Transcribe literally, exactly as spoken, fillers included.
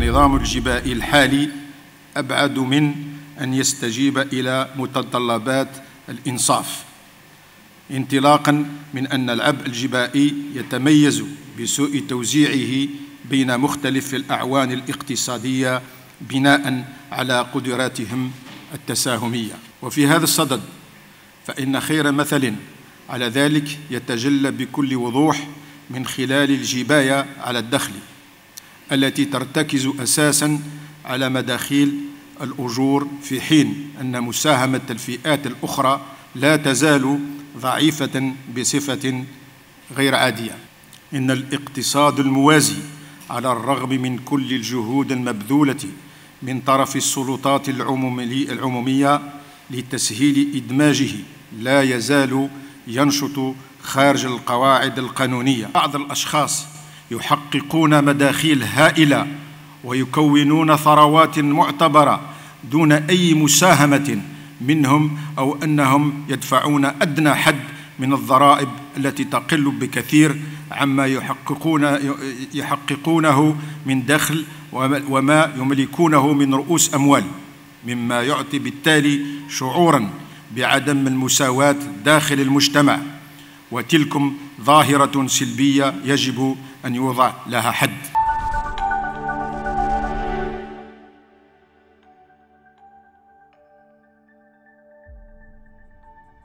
النظام الجبائي الحالي أبعد من أن يستجيب إلى متطلبات الإنصاف، انطلاقاً من أن العبء الجبائي يتميز بسوء توزيعه بين مختلف الأعوان الاقتصادية بناءً على قدراتهم التساهمية. وفي هذا الصدد فإن خير مثل على ذلك يتجلى بكل وضوح من خلال الجباية على الدخل التي ترتكز أساساً على مداخيل الأجور، في حين أن مساهمة الفئات الأخرى لا تزال ضعيفة بصفة غير عادية. إن الاقتصاد الموازي على الرغم من كل الجهود المبذولة من طرف السلطات العمومية لتسهيل إدماجه لا يزال ينشط خارج القواعد القانونية. بعض الأشخاص يحققون مداخيل هائلة ويكونون ثروات معتبرة دون أي مساهمة منهم، أو أنهم يدفعون أدنى حد من الضرائب التي تقل بكثير عما يحققون يحققونه من دخل وما يملكونه من رؤوس أموال، مما يعطي بالتالي شعوراً بعدم المساواة داخل المجتمع، وتلكم ظاهرة سلبية يجب أن يوضع لها حد.